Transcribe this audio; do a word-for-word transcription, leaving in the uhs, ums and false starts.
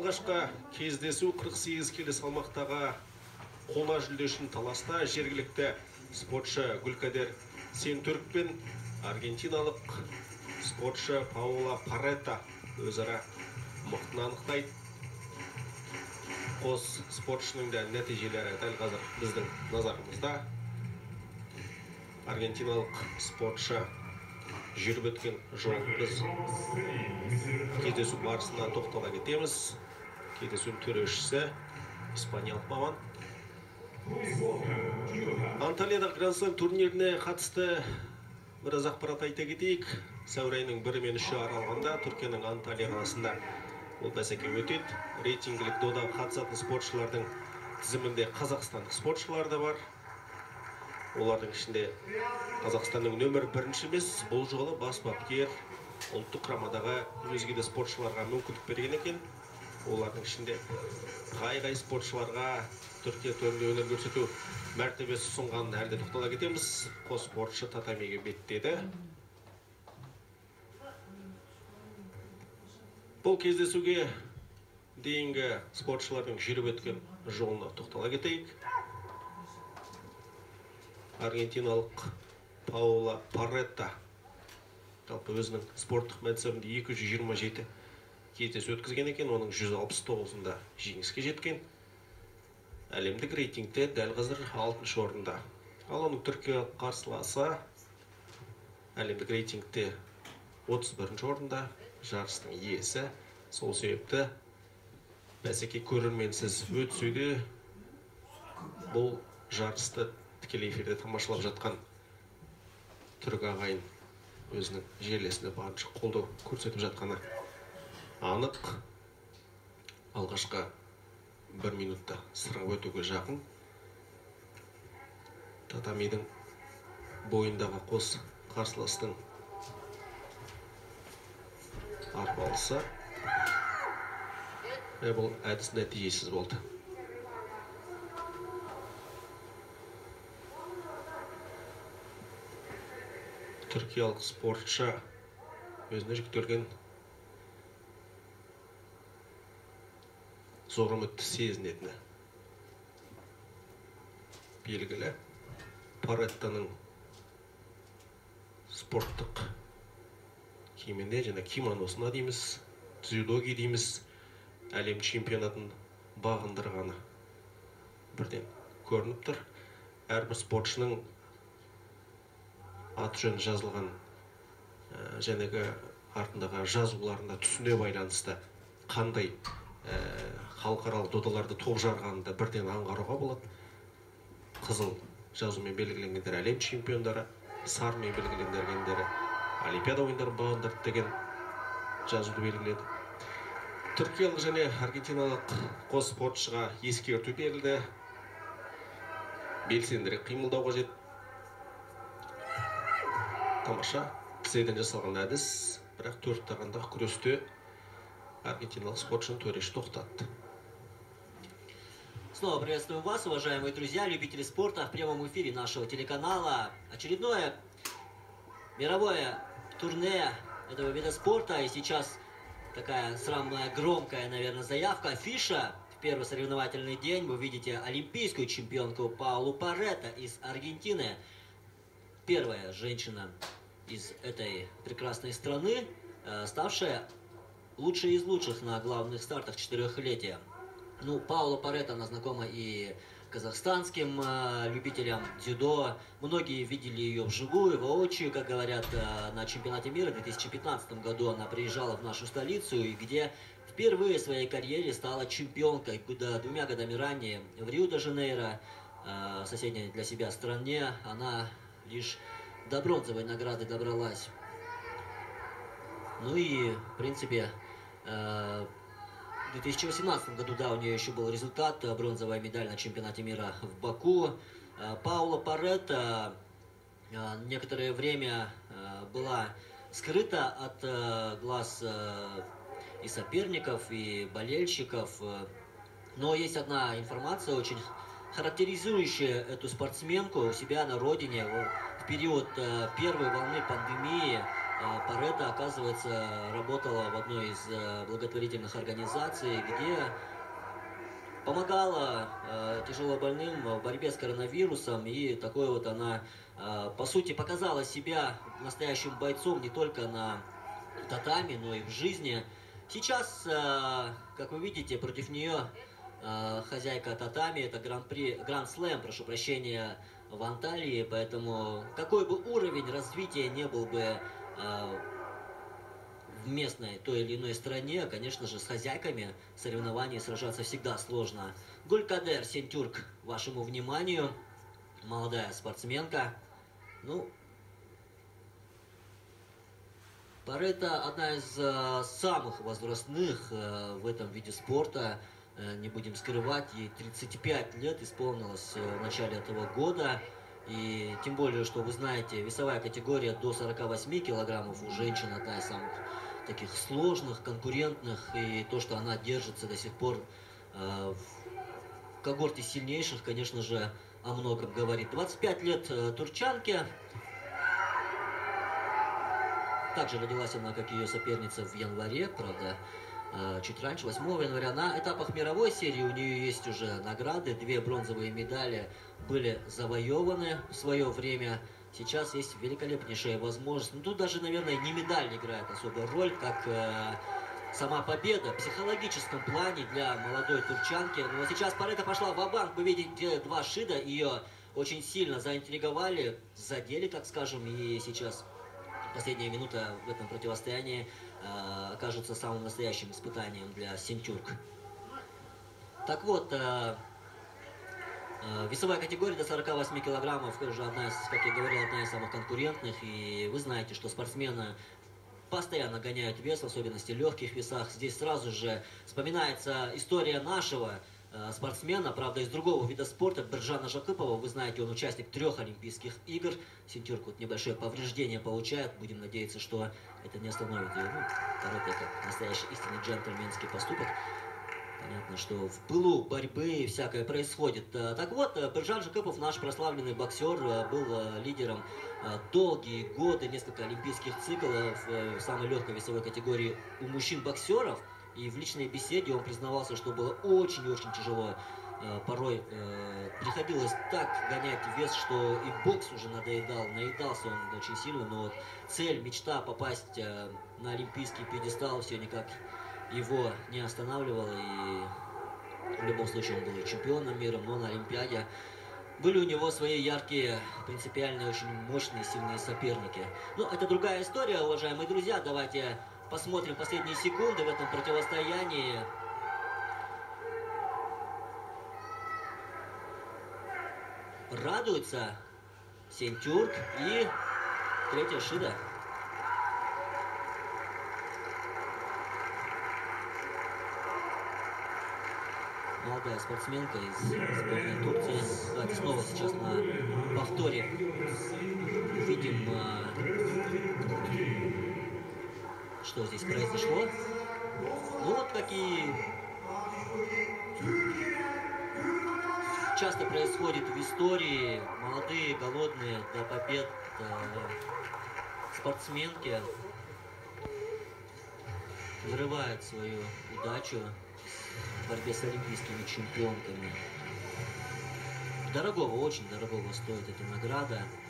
алғашқы кездесу қырық сегіз келі салмақтағы қола жүлде үшін таласта жергілікті спортшы Гүлкадер Сентүрк пен аргентиналық спортшы Паула Паретта өзара мықтыны анықтайды. Қос спортшының да нәтижелері дәл қазір біздің назарымызда. Аргентиналық спортшы жүріп өткен жолын біз кездесу барысында тоқтала кетеміз. Кездесудің төрешісі испаниялық маман. Анталиядағы Гран-слем турниріне қатысты біраз ақпарат айта кетейік. Сәуір айының бірі мен үші аралығында Түркияның Анталия қаласында ол бәсеке өтеді. Рейтингілік додаға қатысатын спортшылардың тізімінде қазақстандық спортшылар да бар. Олардың ішінде Қазақстанның нөмір бірінші емес, бұл жолы бас бапкер ұлттық құрамадағы өзге де спортшыларға мүмкіндік берген екен. Олардың ішінде қай-қай спортшыларға Түркия төрінде өнер көрсету мәртебесі ұсынғанын әлде тоқтала кетеміз. Қос спортшы татамиге беттеді. Бұл кездесуге дейінгі спортшылардың жүріп өткен жолына тоқтала кетейік. Аргентиналық Паула Паретта жалпы өзінің спорттық мансабында екі жүз жиырма жеті кездесу өткізген екен, оның жүз алпыс тоғызында жеңіске жеткен. Әлемдік рейтингте дәл қазір алтыншы орында. Ал оның түркиялық қарсыласы әлемдік рейтингте отыз бірінші орында, жарыстың иесі. Сол себепті бәсеке көрерменсіз өтсе, бұл жарысты тікелей эфирде тамашалап жатқан түрік ағайын өзінің жерлесіне барынша қолдау көрсетіп жатқаны анық. Алғашқы бір минутта сырғып өтуге жақын. Татамидің бойындағы қос қарсыластың арпалысы. Бұл әдіс нәтижесіз болды. Түркиялық спортшы өзіне жүктелген зор үмітті сезінетіні белгілі. Пареттаның спорттық киіміне және кимоносына дейміз, дзюдоге дейміз, әлем чемпионатын бағындырғаны бірден көрініп тұр. Әрбір спортшының аты жөні жазылған жәнегі артындағы жазуларында түсіне байланысты қандай халықаралық додаларды топ жарғанында бірден аңғаруға болады. Қызыл жазумен белгіленгендер әлем чемпиондары, сарымен белгіленгендері Олимпиада ойындарын бағындырды деген жазуды белгіледі. Түркиялық және аргентиналық қос спортшыға ескерту берілді. Белсендірек қимылдау қажет. Тамаша, тізеден жасалған әдіс, бірақ төрт тағандағы күресте аргентиналық спортшының төреші тоқтатты. Снова приветствуем вас, уважаемые друзья, любители спорта в прямом эфире нашего телеканала. Очередное мировое турне этого вида спорта. И сейчас такая самая громкая, наверное, заявка, афиша. В первый соревновательный день вы видите олимпийскую чемпионку Паулу Паретта из Аргентины. Первая женщина из этой прекрасной страны, ставшая лучшей из лучших на главных стартах четырехлетия. Ну, Паула Паретта, она знакома и казахстанским любителям дзюдо. Многие видели ее вживую, воочию, как говорят, на чемпионате мира в две тысячи пятнадцатом году. Она приезжала в нашу столицу, и где впервые в своей карьере стала чемпионкой, куда двумя годами ранее в Рио-де-Жанейро, соседней для себя стране, она лишь до бронзовой награды добралась. Ну и, в принципе, в две тысячи восемнадцатом году, да, у нее еще был результат, бронзовая медаль на чемпионате мира в Баку. Паула Паретта некоторое время была скрыта от глаз и соперников, и болельщиков. Но есть одна информация, очень характеризующая эту спортсменку у себя на родине. В период первой волны пандемии Парета, оказывается, работала в одной из благотворительных организаций, где помогала э, тяжелобольным в борьбе с коронавирусом. И такой вот она, э, по сути, показала себя настоящим бойцом не только на татами, но и в жизни. Сейчас, э, как вы видите, против нее э, хозяйка татами, это гран-при, гранд-слэм, прошу прощения, в Анталии. Поэтому какой бы уровень развития не был бы э, в местной той или иной стране, конечно же, с хозяйками соревнований сражаться всегда сложно. Гулькадер Сентюрк, вашему вниманию, молодая спортсменка. Ну, Парета одна из э, самых возрастных э, в этом виде спорта. Э, не будем скрывать, ей тридцать пять лет исполнилось э, в начале этого года. И тем более, что вы знаете, весовая категория до сорока восьми килограммов у женщин одна из самых таких сложных, конкурентных. И то, что она держится до сих пор э, в когорте сильнейших, конечно же, о многом говорит. двадцать пять лет э, турчанке. Также родилась она, как ее соперница, в январе, правда, чуть раньше, восьмого января. На этапах мировой серии у нее есть уже награды. Две бронзовые медали были завоеваны в свое время. Сейчас есть великолепнейшая возможность. Ну, тут даже, наверное, не медаль не играет особую роль, как э, сама победа в психологическом плане для молодой турчанки. Но вот сейчас Парета пошла ва-банк. Вы видите, два шида ее очень сильно заинтриговали, задели, так скажем, и сейчас... Последняя минута в этом противостоянии э, окажется самым настоящим испытанием для Сентюрк. Так вот, э, э, весовая категория до сорока восьми килограммов, уже одна из, как я говорил, одна из самых конкурентных. И вы знаете, что спортсмены постоянно гоняют вес, в особенности в легких весах. Здесь сразу же вспоминается история нашего спортсмена, правда, из другого вида спорта, Биржана Жакипова. Вы знаете, он участник трех Олимпийских игр. Сентюрк вот небольшое повреждение получает. Будем надеяться, что это не остановит ее. Ну, Парета, как настоящий истинный джентльменский поступок. Понятно, что в пылу борьбы всякое происходит. Так вот, Биржан Жакипов, наш прославленный боксер, был лидером долгие годы, несколько олимпийских циклов в самой легкой весовой категории у мужчин-боксеров. И в личной беседе он признавался, что было очень-очень тяжело. Порой э, приходилось так гонять вес, что и бокс уже надоедал. Наедался он очень сильно, но вот цель, мечта попасть э, на олимпийский пьедестал все никак его не останавливала. И в любом случае он был и чемпионом мира, но на Олимпиаде были у него свои яркие, принципиальные, очень мощные, сильные соперники. Но это другая история, уважаемые друзья. Давайте посмотрим последние секунды в этом противостоянии. Радуется Сентюрк и третья шида. Молодая спортсменка из сборной Турции. Давайте снова сейчас на повторе видим, что здесь произошло. Ну вот какие часто происходит в истории. Молодые, голодные до побед спортсменки вырывают свою удачу в борьбе с олимпийскими чемпионками. Дорогого, очень дорогого стоит эта награда.